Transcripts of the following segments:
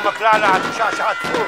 امك لعنة شعشعت فوق.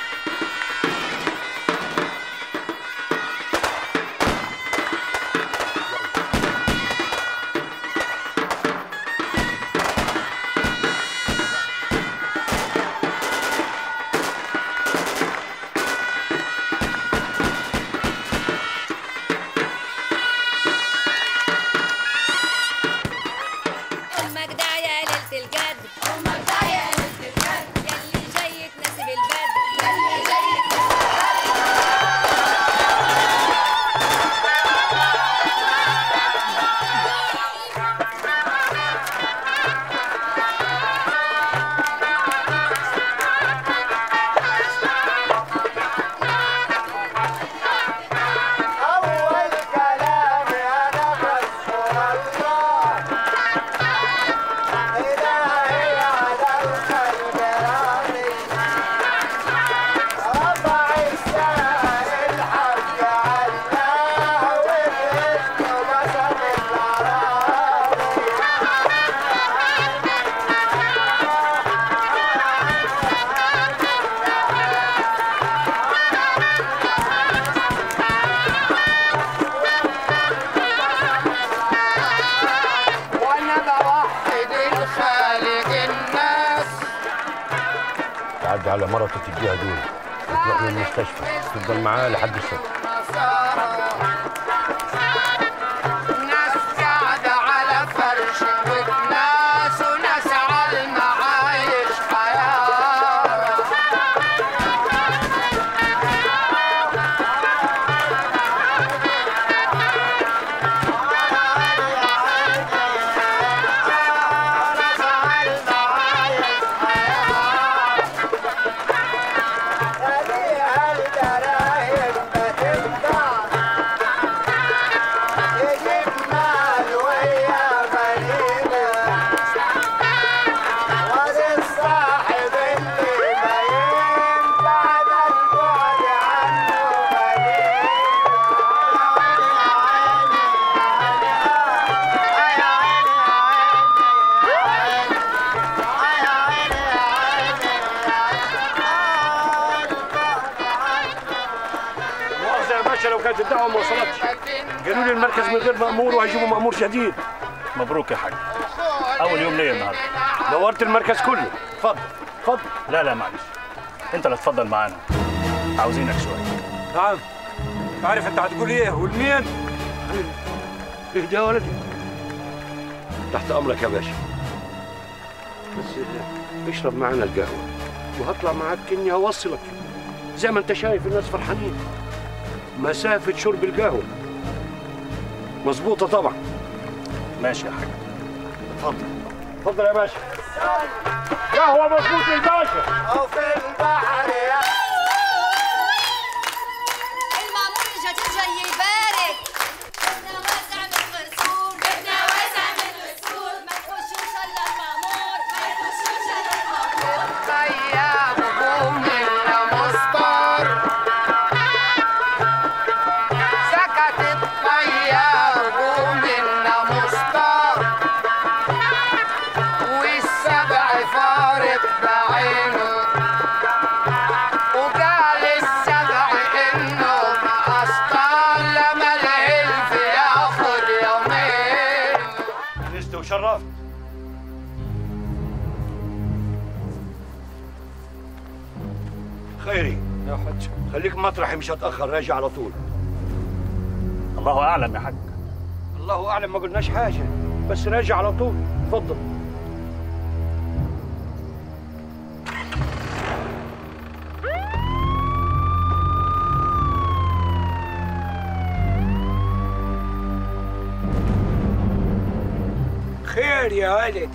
تعدي على مرته تديها دول وتروح للمستشفى تفضل معاه لحد الصبح. ناس قاعدة على فرش وناس وناس على المعايش حياة. لو كانت الدعوه ما وصلتش قالوا لي المركز من غير مأمور وهيجيبوا مأمور جديد. مبروك يا حاج، اول يوم ليا النهارده. نورت المركز كله. اتفضل اتفضل. لا معلش، انت اللي تفضل معانا، عاوزينك شويه. نعم، عارف انت هتقول ايه والمين؟ اهدى يا ولدي. تحت امرك يا باشا، بس اشرب معانا القهوه وهطلع معاك اني هوصلك. زي ما انت شايف الناس فرحانين، مسافة شرب القهوة مظبوطة طبعا. ماشي يا حاج. اتفضل اتفضل يا باشا. قهوة مظبوط الباشا. أو في البحر يا المأمور جاي يبارك. بدنا واسع من الغرسول، بدنا واسع من الغرسول، ما تخشوش إلا المأمور، ما تخشوش إلا المأمور. طيب قوم يا مستار، سكت الطيار قوم يا مستار، والسبع فارق بعينه، وقال السبع انه اسطال لما الهلف ياخد يومين. نست وشرفت. خيري يا حاج. خليك مطرحي، مش هتأخر، راجع على طول. الله اعلم يا حاج. الله أعلم، ما قلناش حاجة، بس راجع على طول. اتفضل. خير يا ولدي،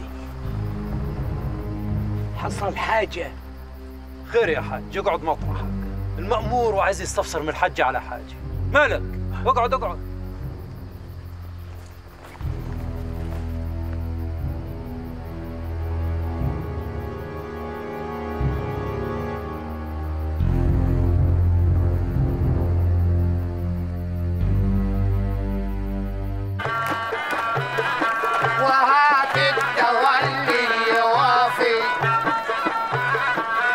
حصل حاجة؟ خير يا حاج، اقعد مطرحك. المأمور وعايز يستفسر من الحج على حاجة. مالك؟ اقعد اقعد. وهات الدواء اللي يوافي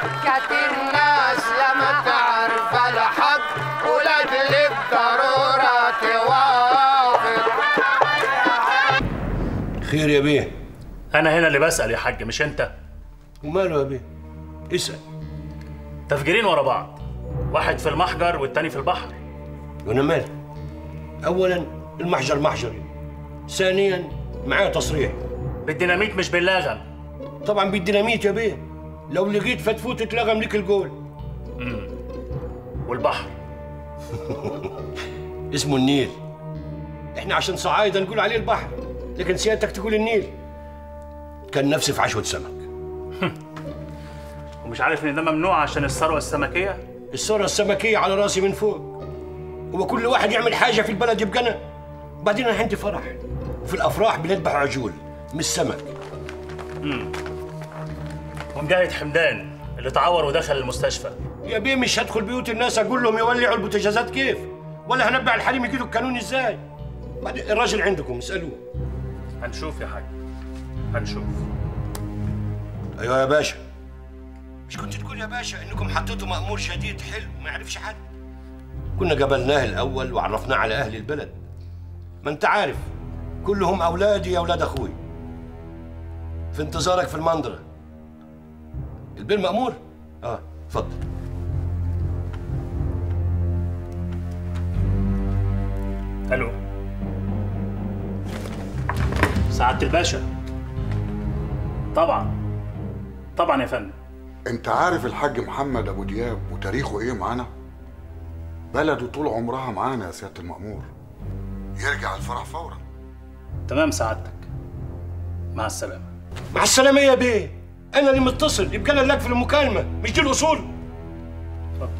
خير يا بيه؟ انا هنا اللي بسأل يا حاج مش انت. وماله يا بيه؟ اسأل. تفجيرين ورا بعض، واحد في المحجر والتاني في البحر. وانا مالي؟ اولا المحجر محجري، ثانيا معايا تصريح. بالديناميت مش باللغم. طبعا بالديناميت يا بيه، لو لقيت فتفوت اتلغم لك الجول. والبحر؟ اسمه النيل. احنا عشان صعايدة نقول عليه البحر، لكن سيادتك تقول النيل. كان نفسي في عشوة سمك. ومش عارف ان ده ممنوع عشان الثروة السمكية؟ الثروة السمكية على راسي من فوق. هو كل واحد يعمل حاجة في البلد يبقى أنا؟ وبعدين أنا عندي فرح، وفي الأفراح بنذبح عجول مش سمك. ومجاهد حمدان اللي تعور ودخل المستشفى. يا بيه مش هدخل بيوت الناس أقول لهم يولعوا البوتاجازات كيف، ولا هنبع الحريم يجيبوا القانون إزاي. بعدين الراجل عندكم اسألوه. هنشوف يا حاج، هنشوف. أيوه يا باشا. مش كنت تقول يا باشا إنكم حطيتوا مأمور شديد حلو ما يعرفش حد؟ كنا قبلناه الأول وعرفناه على أهل البلد. ما أنت عارف كلهم أولادي يا أولاد أخوي. في انتظارك في المنظرة. البير مأمور؟ اتفضل. الو. سعادة الباشا. طبعا يا فندم. انت عارف الحاج محمد ابو دياب وتاريخه ايه معانا؟ بلده طول عمرها معانا يا سيادة المأمور. يرجع الفرح فورا. تمام سعادتك. مع السلامة. مع السلامة يا بيه. أنا اللي متصل، يبقى أنا اللي أقفل المكالمة، مش دي الأصول. اتفضل.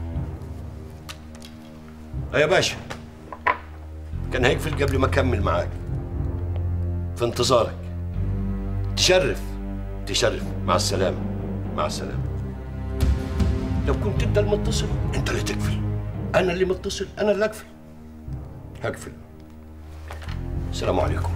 يا باشا. كان هيقفل قبل ما أكمل معاك. في انتظارك. تشرف. مع السلامة. مع السلامة. لو كنت أنت المتصل أنت اللي تقفل. أنا اللي متصل أنا اللي أقفل. هقفل. السلام عليكم.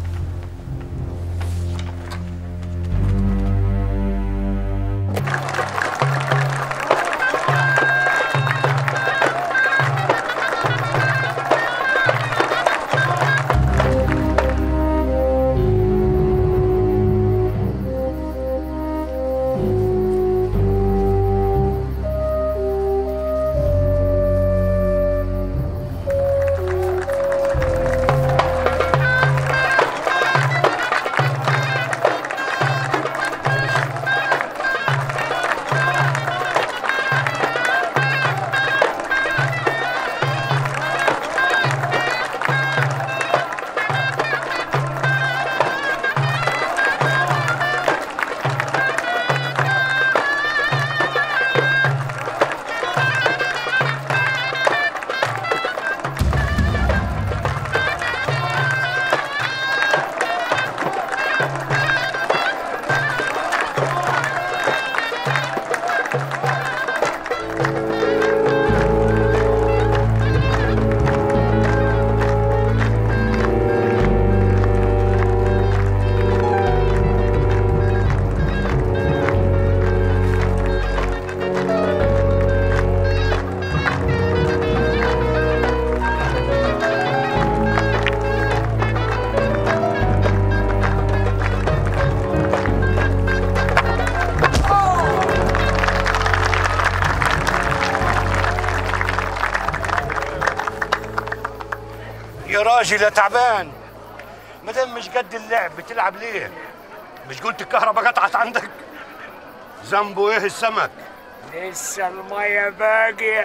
يا راجل يا تعبان، مادام مش قد اللعب بتلعب ليه؟ مش قلت الكهرباء قطعت عندك؟ ذنبه ايه السمك؟ لسه المية باقية.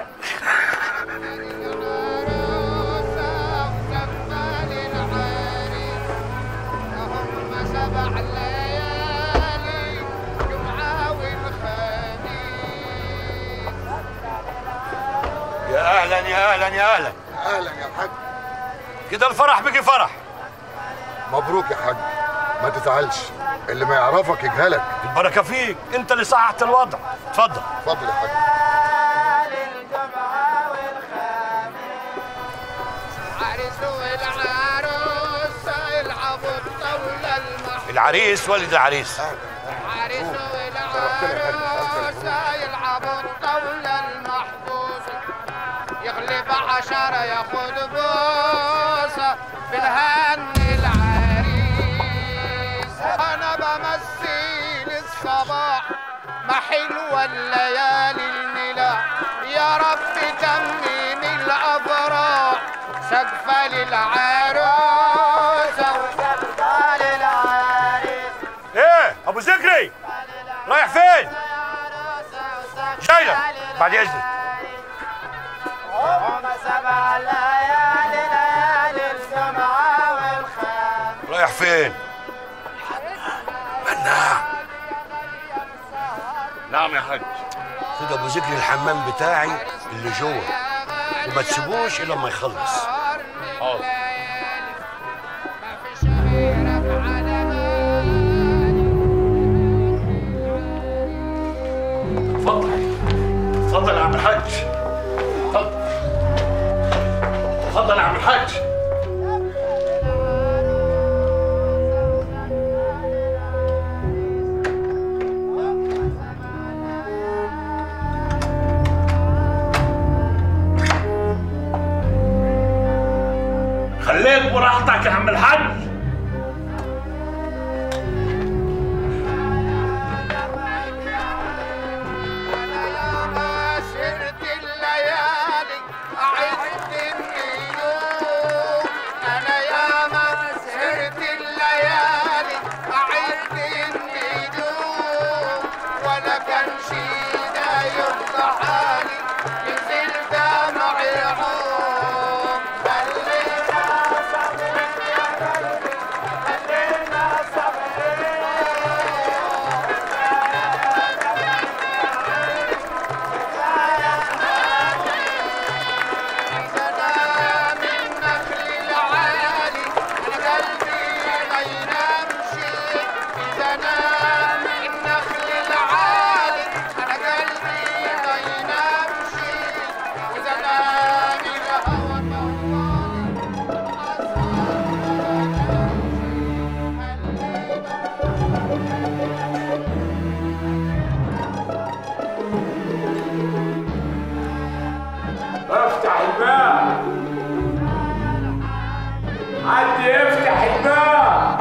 يا اهلا يا اهلا يا اهلا. اهلا يا حاج. كده الفرح بقي فرح. مبروك يا حاج، ما تزعلش، اللي ما يعرفك يجهلك. البركه فيك، انت اللي صححت الوضع. اتفضل. اتفضل يا حاج. العريس ولد العريس. العريس والعروس يلعبوا الطاولة المحبوسة، يغلب 10 ياخد بوسة، بنهني العريس. حلوة الليالي الملاح، يا رب تميم الأفراح، سقفة للعروسة وسقفة للعريس. ايه ابو ذكري رايح فين؟ جايلك بعد اذنك. هم 7 ليالي ليالي الجمعة والخميس. رايح فين؟ مناع. نعم يا حاج. خد ابو ذكري الحمام بتاعي اللي جوه وما تسيبوش الا لما يخلص. حاضر. ما فيش غيرك على اتفضل يا عم الحاج. اتفضل يا عم الحاج. خليك براحتك يا عم الحاج. افتح الباب. حد يفتح الباب.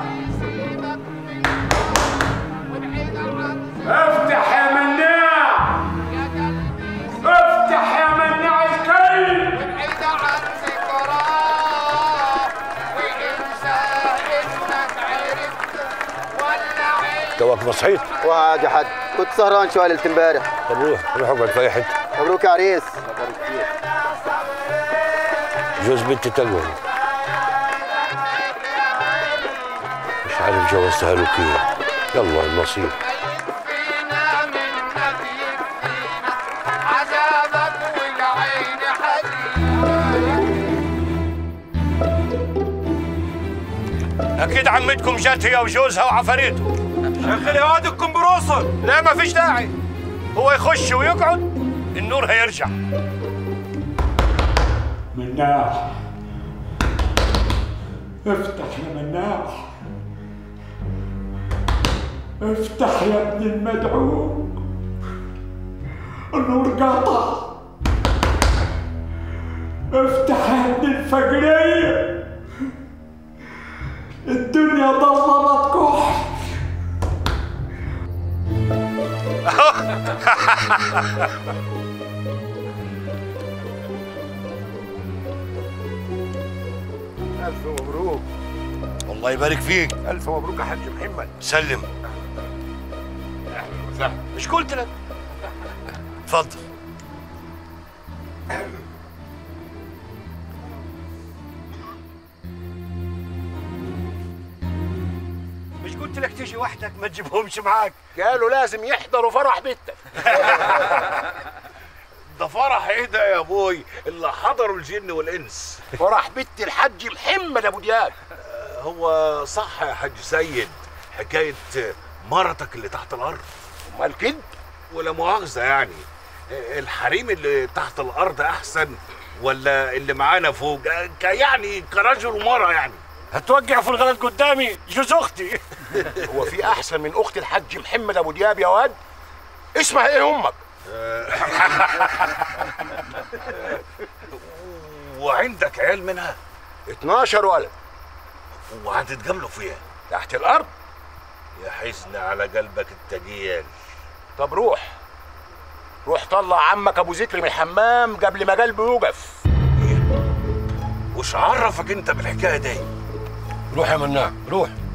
افتح يا مناع. افتح يا مناع الكلب. وابعد عن ذكراه وانسى انك عرفت ولا عرفت. توك ما صحيت؟ وعاد يا حاج، كنت سهران شويه ليله امبارح. طب روح اقعد في اي حته. مبروك يا عريس. جوز بنتي تقوى. مش عارف جوزتها له كيف. يلا النصيب. يكفينا منك يكفينا عذابك والعين حزينة. اكيد عمتكم جت هي وجوزها وعفريته. شغلي هادكم بروسل. لا ما فيش داعي. هو يخش ويقعد النور هيرجع. مناع، افتح يا مناع. افتح يا ابن المدعو. النور قاطع. افتح يا ابن الفقرية. الدنيا ضلمت كحل. ألف مبروك. الله يبارك فيك. ألف مبروك يا حاج محمد. سلم. أهلا وسهلا. مش قلت لك؟ اتفضل. مش قلت لك تيجي وحدك ما تجيبهمش معاك؟ قالوا لازم يحضروا فرح بنتك. ده فرح ايه ده يا ابوي اللي حضروا الجن والانس؟ فرح بنت الحاج محمد ابو دياب. هو صح يا حاج سيد حكايه مرتك اللي تحت الارض؟ امال كده؟ ولا مؤاخذه يعني الحريم اللي تحت الارض احسن ولا اللي معانا فوق؟ يعني كرجل ومرأة يعني. هتوقع في الغلط قدامي جوز اختي. هو في احسن من اخت الحاج محمد ابو دياب يا واد؟ اسمها ايه امك؟ وعندك عيال منها؟ 12 ولد. وهتتجاملوا فيها؟ تحت الارض. يا حزن على قلبك التجيل. طب روح طلع عمك ابو ذكري من الحمام قبل ما قلبه يوقف. وش عرفك انت بالحكايه دي؟ روح يا مناع روح.